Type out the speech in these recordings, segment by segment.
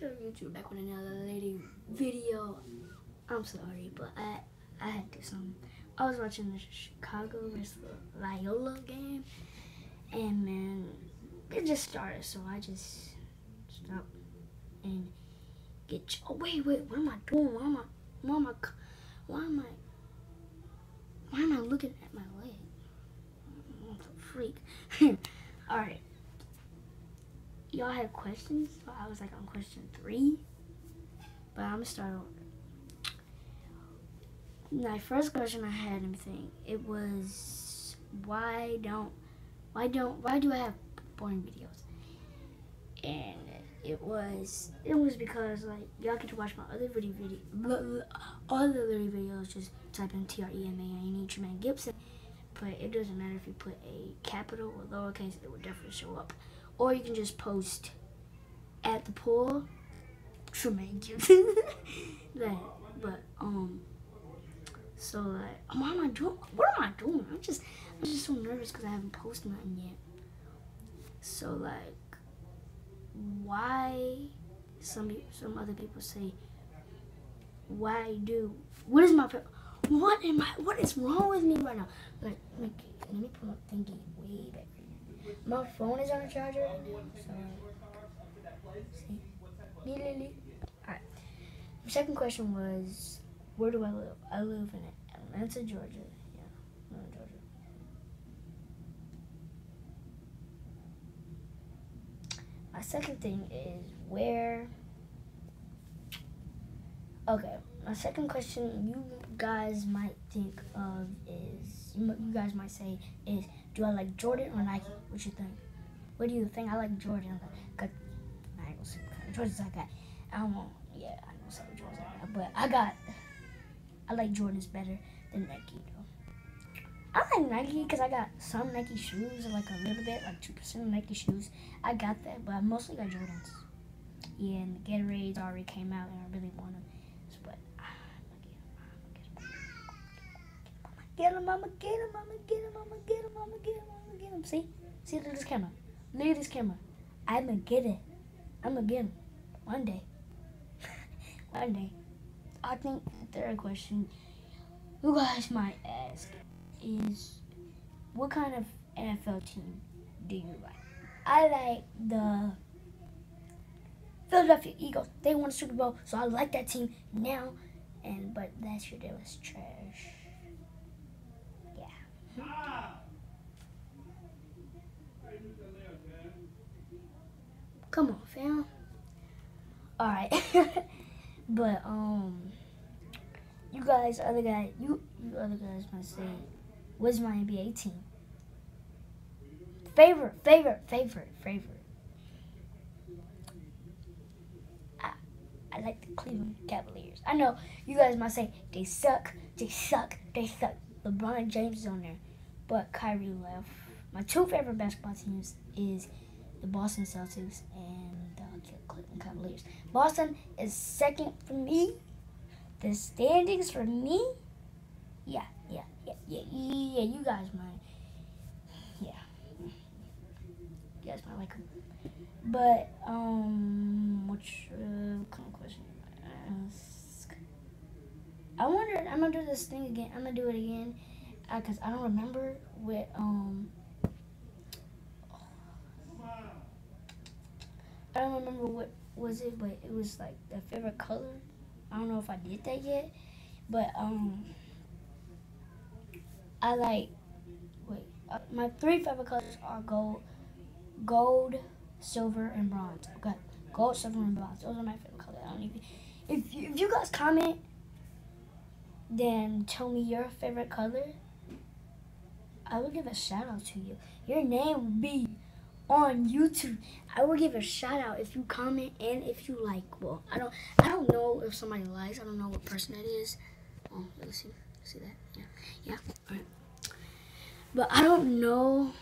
Sure, YouTube back with another lady video. I'm sorry, but I had to do something. I was watching the Chicago versus Loyola game, and man, it just started, so I just stopped and get. Oh wait, what am I doing? Why am I looking at my leg? I'm a freak. All right. Y'all have questions? So I was like on question 3, but I'm gonna start over. My first question I had everything. It was why do I have boring videos? And it was because like y'all get to watch my other other videos. Just type in TREMAN Tremaine Gibson. But it doesn't matter if you put a capital or lowercase, it will definitely show up. Or you can just post at the pool, Tremaine Gibson. So like, what am I doing? I'm just so nervous because I haven't posted nothing yet. So like, why some other people say, what is wrong with me right now? Like, let me pull up thingy way back here. My phone is on a charger right now, so see. Alright. The second question was, where do I live? I live in Atlanta, Georgia. Yeah, Atlanta, Georgia. My second thing is where. Okay, my second question you guys might think of is, you guys might say is, do I like Jordan or Nike? What you think? What do you think? I like Jordan. Cause I ain't gonna say what kind of Jordans I got. I ain't gonna say what Jordans I got, but I like Jordans better than Nike though. I like Nike because I got some Nike shoes, like a little bit, like 2% Nike shoes. I got that, but I mostly got Jordans. Yeah, and the Gatorades already came out, and I really want them. But I'ma get him. See, look at this camera. Look at this camera. I'ma get it. I'ma get him one day. One day. I think the third question you guys might ask is, what kind of NFL team do you like? I like the Philadelphia Eagles. They won the Super Bowl, so I like that team now. But last year they was trash. Yeah. Come on, fam. All right. But you other guys might say, what's my NBA team? Favorite. I like the Cleveland Cavaliers. I know you guys might say they suck. LeBron James is on there, but Kyrie left. My 2 favorite basketball teams is the Boston Celtics and the Cleveland Cavaliers. Boston is second for me. The standings for me, yeah. You guys might, you guys might like them. But which kind of question ask? I wonder. I'm gonna do this thing again. I'm gonna do it again because I don't remember what I don't remember what was it, but it was like the favorite color. I don't know if I did that yet, but I like. My 3 favorite colors are gold, silver, and bronze. Okay, gold, silver, and bronze. Those are my favorite colors. If you guys comment, then tell me your favorite color. I will give a shout out to you. Your name will be on YouTube. I will give a shout out if you comment and if you like. Well, I don't know if somebody likes. I don't know what person that is. Oh, let's see that. Yeah. All right. But I don't know.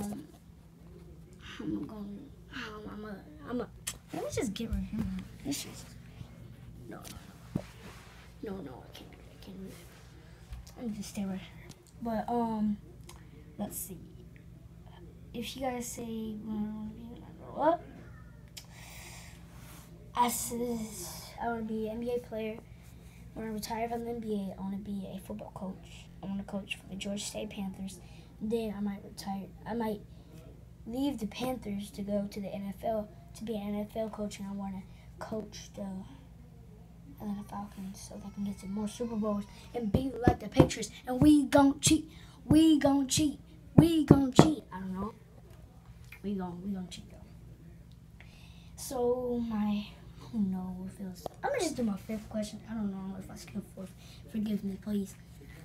Let me just get right here. This is no. I can't do that. Let me just stay right here. But let's see. If you guys say grow up, I want to be an NBA player. When I retire from the NBA, I want to be a football coach. I want to coach for the Georgia State Panthers. Then I might retire. I might leave the Panthers to go to the NFL to be an NFL coach, and I want to coach the Atlanta Falcons so they can get some more Super Bowls and be like the Patriots. And we gon' cheat. We gon' cheat. We gon' cheat. I don't know. We gon' cheat though. So I don't know if it was. I'm gonna just do my 5th question. I don't know if I skipped 4th. Forgive me, please.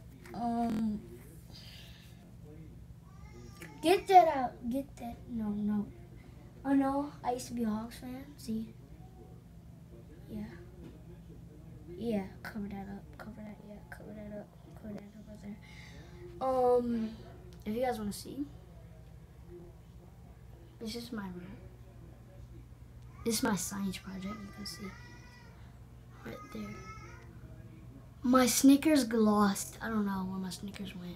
Get that out. Get that. No. Oh no, I used to be a Hawks fan. See? Yeah. Cover that up. Cover that up right there. If you guys want to see, this is my room. This is my science project. You can see right there. My Snickers glossed. I don't know where my Snickers went.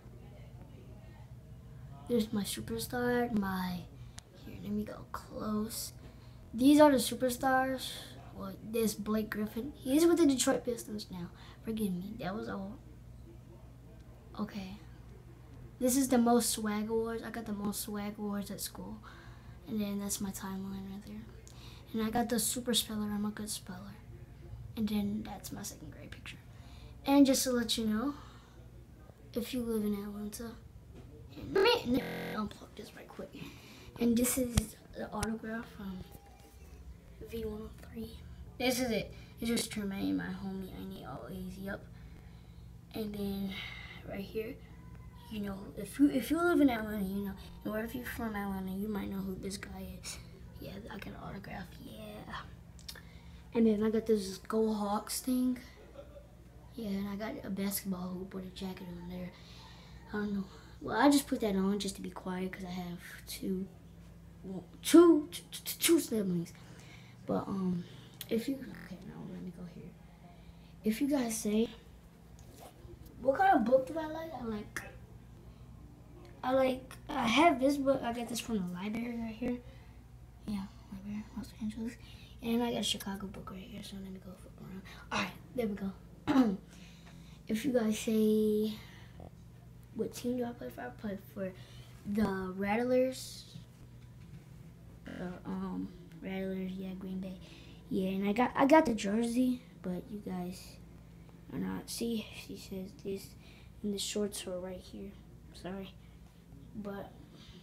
There's my superstar. Here, let me go close. These are the superstars. Well, this Blake Griffin. He's with the Detroit Pistons now. Forgive me. That was all. Okay. This is the most swag awards. I got the most swag awards at school. And then that's my timeline right there. And I got the super speller. I'm a good speller. And then that's my 2nd grade picture. And just to let you know, if you live in Atlanta, let me unplug this right quick. And this is the autograph from V103. This is it. It's just Tremaine, my homie. I need always, yep. And then right here, you know, if you live in Atlanta, you know, or if you're from Atlanta, you might know who this guy is. Yeah, I got an autograph. Yeah. And then I got this Go Hawks thing. Yeah, and I got a basketball hoop with a jacket on there. I don't know. Well, I just put that on just to be quiet because I have two siblings. But if you let me go here. If you guys say, what kind of book do I like? I have this book. I got this from the library right here. Yeah, library, Los Angeles. And I got a Chicago book right here. So let me go flip around. All right, there we go. If you guys say, what team do I play for? I play for the Rattlers. Rattlers, yeah, Green Bay. Yeah, and I got the jersey, but you guys are not. See, she says this, and the shorts are right here. Sorry, but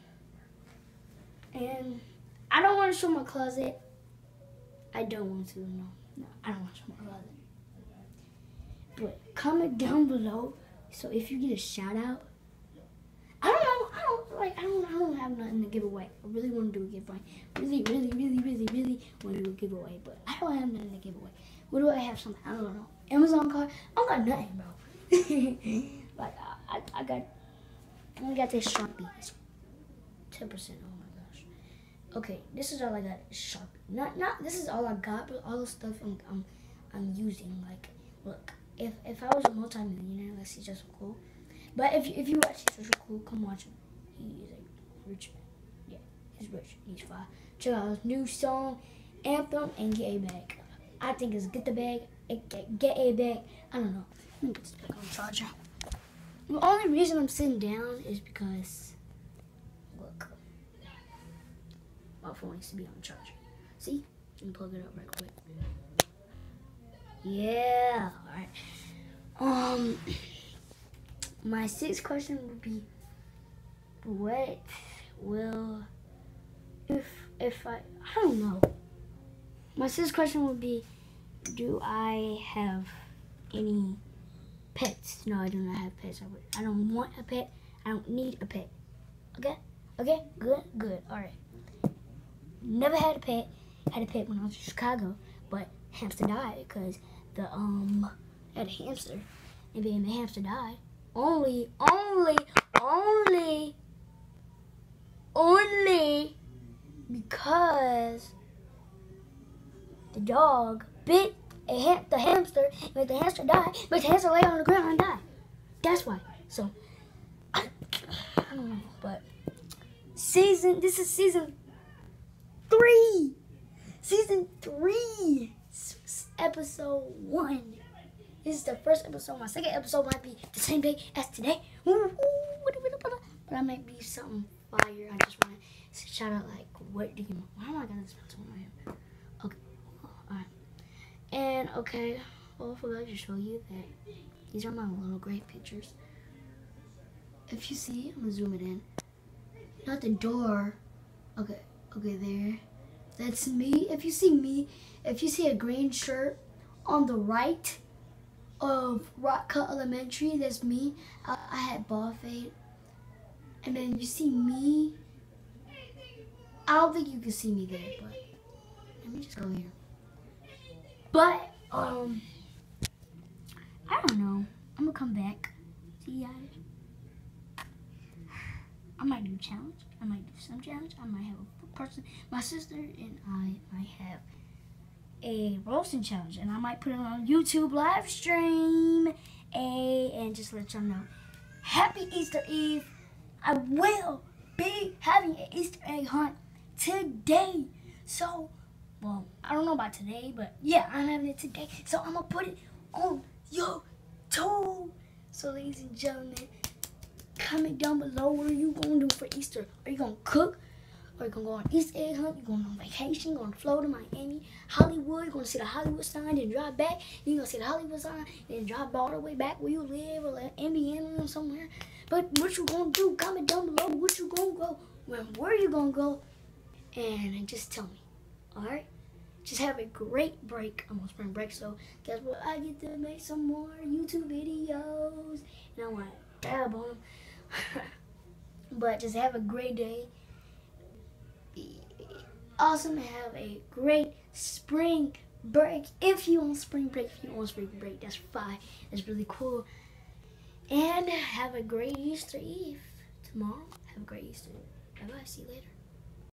and I don't want to show my closet. I don't want to. No, I don't want to show my closet. But comment down below. So if you get a shout out, I don't have nothing to give away. I really want to do a giveaway. Really want to do a giveaway, but I don't have nothing to give away. What do I have? Something I don't know. Amazon card. I don't got nothing, bro. Like I got this Sharpie. It's 10%. Oh my gosh. Okay, this is all I got. Sharpie. Not. This is all I got, but all the stuff I'm using. Like, look. If I was a multi-millionaire, let's see, just so cool. But if you watch this, so cool, come watch him. He is a rich man. Yeah, he's rich. He's fine. Check out his new song, Anthem, and Get a Bag. I think it's Get the Bag, Get a Bag. I don't know. Let me get this back on the charger. The only reason I'm sitting down is because, look, my phone needs to be on the charger. See? Let me plug it up right quick. Yeah, alright. My 6th question would be, what will, if I don't know. My 6th question would be, do I have any pets? No, I do not have pets. I don't want a pet. I don't need a pet. Okay, good, alright. Never had a pet. Had a pet when I was in Chicago, but hamster died because I had a hamster, and then the hamster died. Only because the dog bit the hamster, but the hamster died, but the hamster lay on the ground and died. That's why. So I don't know, but this is season 3. Season 3. episode 1. This is the first episode. My second episode might be the same day as today. But I might be something fire. I just want to shout out, like, what do you know? Why am I going to spend so much on my hair? Okay. Alright. And, okay. Well, I forgot to show you that these are my little great pictures. If you see, I'm going to zoom it in. Not the door. Okay. Okay, there. That's me. If you see me, if you see a green shirt on the right of Rock Cut Elementary, that's me. I had ball fade. And then you see me. I don't think you can see me there, but let me just go here. But I don't know. I'm gonna come back. See you guys. I might do a challenge. I might do some challenge. I might have a person. My sister and I might have a roasting challenge, and I might put it on YouTube live stream. And just let y'all know, Happy Easter Eve. I will be having an Easter egg hunt today. So, well, I don't know about today, but yeah, I'm having it today. So I'm gonna put it on YouTube. So, ladies and gentlemen, comment down below, what are you gonna do for Easter? Are you gonna cook? Or you gonna go on Easter egg hunt? You going on vacation? Going to Florida, Miami, Hollywood? You gonna see the Hollywood sign, then drive back? You gonna see the Hollywood sign, then drive all the way back where you live, or like Indiana or somewhere? But what you gonna do? Comment down below. What you gonna go? Where you gonna go? And just tell me. All right. Just have a great break. I'm on spring break, so guess what? I get to make some more YouTube videos, and I want to dab on them. But just have a great day. Awesome. Have a great spring break. If you on spring break, that's fine. That's really cool. And have a great Easter Eve tomorrow. Have a great Easter. Bye bye. See you later.